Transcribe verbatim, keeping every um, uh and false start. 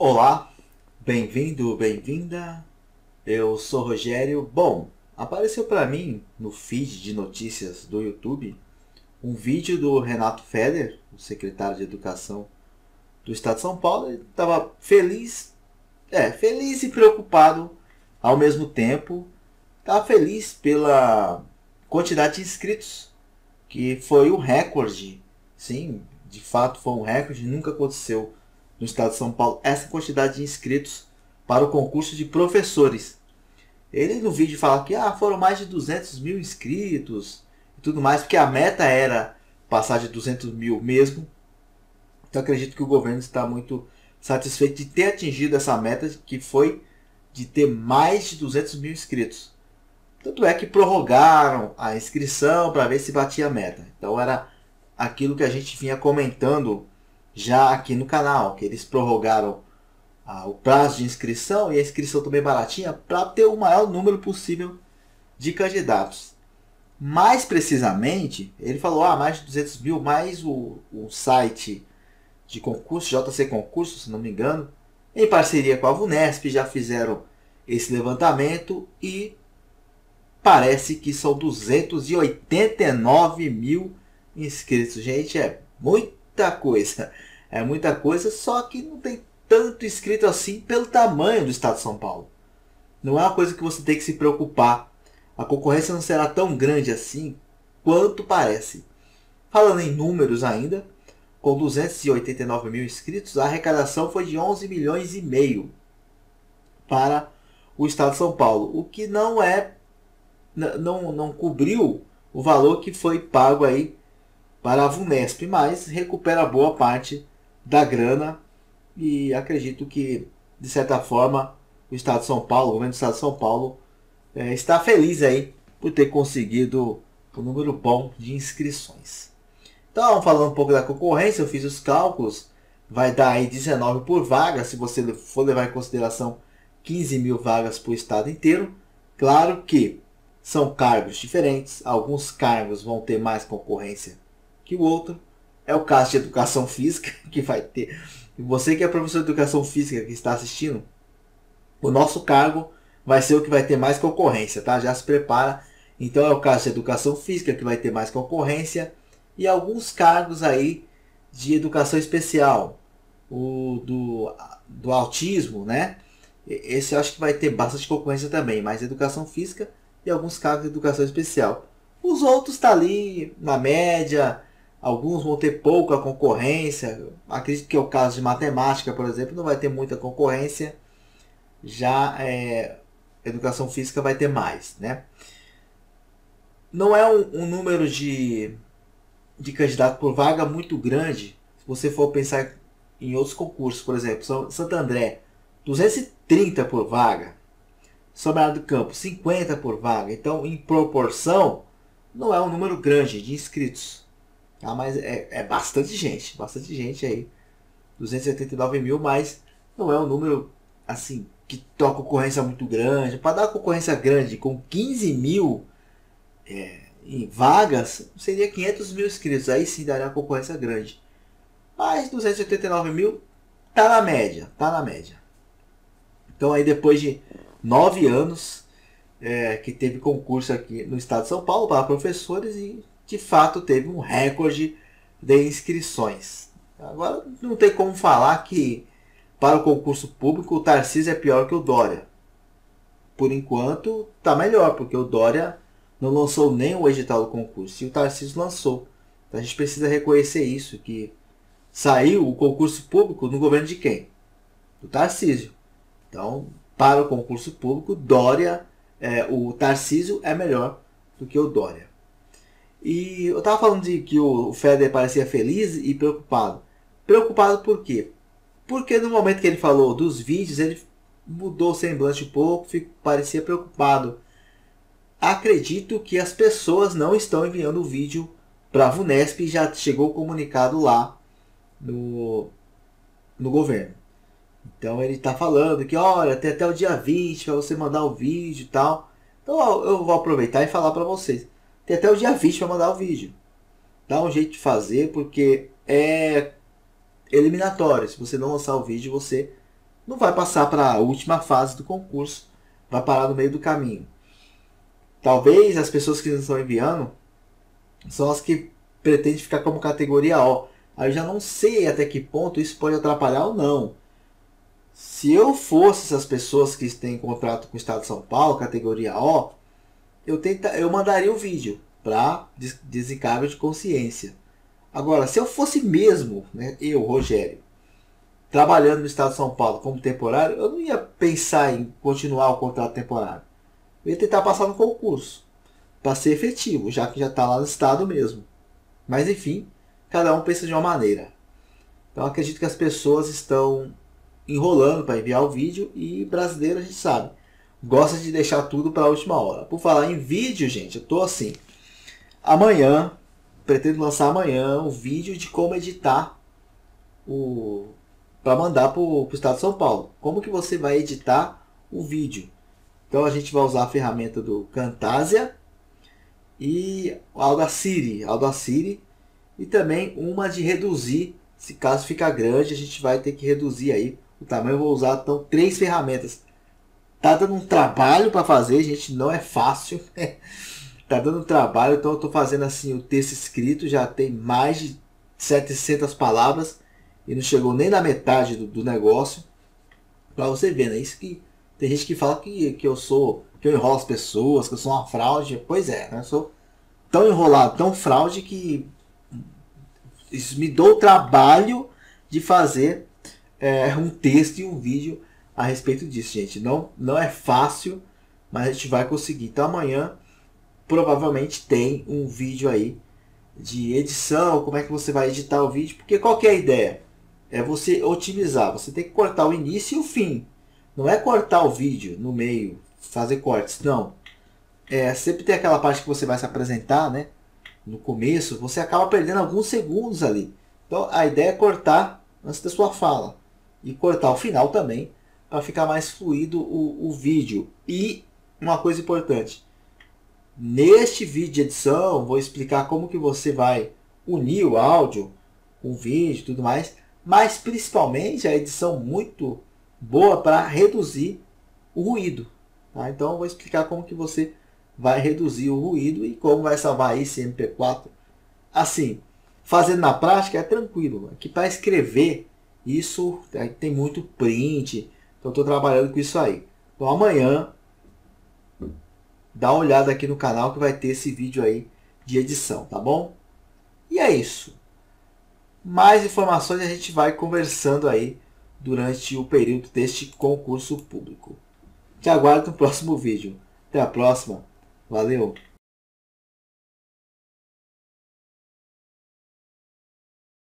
Olá, bem-vindo, bem-vinda. Eu sou Rogério. Bom, apareceu para mim no feed de notícias do YouTube um vídeo do Renato Feder, o secretário de Educação do Estado de São Paulo. Ele estava feliz, é, feliz e preocupado ao mesmo tempo. Estava feliz pela quantidade de inscritos, que foi o recorde. Sim, de fato foi um recorde, nunca aconteceu no estado de São Paulo essa quantidade de inscritos para o concurso de professores. Ele no vídeo fala que ah, foram mais de duzentos mil inscritos e tudo mais, porque a meta era passar de duzentos mil mesmo. Então acredito que o governo está muito satisfeito de ter atingido essa meta, que foi de ter mais de duzentos mil inscritos. Tanto é que prorrogaram a inscrição para ver se batia a meta. Então era aquilo que a gente vinha comentando já aqui no canal, que eles prorrogaram ah, o prazo de inscrição e a inscrição também baratinha para ter o maior número possível de candidatos. Mais precisamente, ele falou ah, mais de duzentos mil, mais o, o site de concurso, J C Concurso, se não me engano, em parceria com a VUNESP, já fizeram esse levantamento e parece que são duzentos e oitenta e nove mil inscritos. Gente, é muita coisa. É muita coisa, só que não tem tanto inscrito assim pelo tamanho do estado de São Paulo. Não é uma coisa que você tem que se preocupar. A concorrência não será tão grande assim quanto parece. Falando em números ainda, com duzentos e oitenta e nove mil inscritos, a arrecadação foi de onze milhões e meio para o estado de São Paulo, o que não é não, não cobriu o valor que foi pago aí para a VUNESP, mas recupera boa parte da grana e acredito que, de certa forma, o Estado de São Paulo, o governo do Estado de São Paulo, é, está feliz aí por ter conseguido um número bom de inscrições. Então, falando um pouco da concorrência, eu fiz os cálculos, vai dar aí dezenove por vaga, se você for levar em consideração quinze mil vagas para o estado inteiro. Claro que são cargos diferentes, alguns cargos vão ter mais concorrência que o outro. É o caso de educação física, que vai ter. Você que é professor de educação física que está assistindo, o nosso cargo vai ser o que vai ter mais concorrência, tá? Já se prepara. Então é o caso de educação física que vai ter mais concorrência e alguns cargos aí de educação especial, o do, do autismo, né? Esse eu acho que vai ter bastante concorrência também, mas educação física e alguns cargos de educação especial. Os outros estão tá ali na média, alguns vão ter pouca concorrência. Acredito que é o caso de matemática, por exemplo, não vai ter muita concorrência. Já é, educação física vai ter mais, né? Não é um, um número de, de candidato por vaga muito grande. Se você for pensar em outros concursos, por exemplo, São Santo André, duzentos e trinta por vaga. São Bernardo do Campo, cinquenta por vaga. Então, em proporção, não é um número grande de inscritos. Tá? Mas é, é bastante gente. Bastante gente aí. duzentos e oitenta e nove mil, mas não é um número assim que tem uma concorrência muito grande. Para dar uma concorrência grande com quinze mil é, em vagas, seria quinhentos mil inscritos. Aí sim daria uma concorrência grande. Mas duzentos e oitenta e nove mil tá na média. Tá na média. Então aí depois de nove anos é, que teve concurso aqui no estado de São Paulo para professores e de fato teve um recorde de inscrições. Agora não tem como falar que para o concurso público o Tarcísio é pior que o Dória. Por enquanto está melhor, porque o Dória não lançou nem o edital do concurso e o Tarcísio lançou. Então a gente precisa reconhecer isso, que saiu o concurso público no governo de quem? Do Tarcísio. Então, para o concurso público, Dória, é, o Tarcísio é melhor do que o Dória. E eu estava falando de que o Feder parecia feliz e preocupado. Preocupado por quê? Porque no momento que ele falou dos vídeos, ele mudou o semblante um pouco, parecia preocupado. Acredito que as pessoas não estão enviando o vídeo para a VUNESP e já chegou o comunicado lá no, no governo. Então ele está falando que, olha, tem até o dia vinte para você mandar o vídeo e tal. Então eu vou aproveitar e falar para vocês. Tem até o dia vinte para mandar o vídeo. Dá um jeito de fazer, porque é eliminatório. Se você não lançar o vídeo, você não vai passar para a última fase do concurso, vai parar no meio do caminho. Talvez as pessoas que estão enviando são as que pretendem ficar como categoria O. Aí eu já não sei até que ponto isso pode atrapalhar ou não. Se eu fosse essas pessoas que têm contrato com o Estado de São Paulo, categoria O, eu, tenta, eu mandaria o vídeo para desencargo de consciência. Agora, se eu fosse mesmo, né, eu, Rogério, trabalhando no Estado de São Paulo como temporário, eu não ia pensar em continuar o contrato temporário. Eu ia tentar passar no concurso, para ser efetivo, já que já está lá no Estado mesmo. Mas enfim, cada um pensa de uma maneira. Então acredito que as pessoas estão enrolando para enviar o vídeo, e brasileiro, a gente sabe, gosta de deixar tudo para a última hora. Por falar em vídeo, gente, eu tô assim, amanhã, pretendo lançar amanhã o vídeo de como editar o para mandar para o Estado de São Paulo. Como que você vai editar o vídeo? Então a gente vai usar a ferramenta do Camtasia e Audacity, Audacity e também uma de reduzir. Se caso ficar grande, a gente vai ter que reduzir aí o tamanho. Eu vou usar então três ferramentas. Tá dando um trabalho para fazer, gente, não é fácil. Tá dando trabalho, então eu tô fazendo assim o texto escrito, já tem mais de setecentas palavras e não chegou nem na metade do, do negócio. Para você ver, né? Isso que tem gente que fala que, que eu sou, que eu enrolo as pessoas, que eu sou uma fraude. Pois é, né? Eu sou tão enrolado, tão fraude que isso me dou o trabalho de fazer é, um texto e um vídeo a respeito disso, gente. Não, não é fácil, mas a gente vai conseguir. Então amanhã provavelmente tem um vídeo aí de edição, como é que você vai editar o vídeo, porque qual que é a ideia? É você otimizar, você tem que cortar o início e o fim. Não é cortar o vídeo no meio, fazer cortes, não. É, sempre tem aquela parte que você vai se apresentar, né? No começo, você acaba perdendo alguns segundos ali. Então a ideia é cortar antes da sua fala. E cortar o final também, para ficar mais fluido o, o vídeo. E uma coisa importante. Neste vídeo de edição, vou explicar como que você vai unir o áudio com o vídeo e tudo mais. Mas principalmente a edição muito boa para reduzir o ruído. Tá? Então eu vou explicar como que você vai reduzir o ruído e como vai salvar esse M P quatro. Assim, fazendo na prática é tranquilo. Aqui para escrever, isso tem muito print. Então estou trabalhando com isso aí. Então amanhã, dá uma olhada aqui no canal que vai ter esse vídeo aí de edição, tá bom? E é isso. Mais informações a gente vai conversando aí durante o período deste concurso público. Te aguardo no próximo vídeo. Até a próxima. Valeu!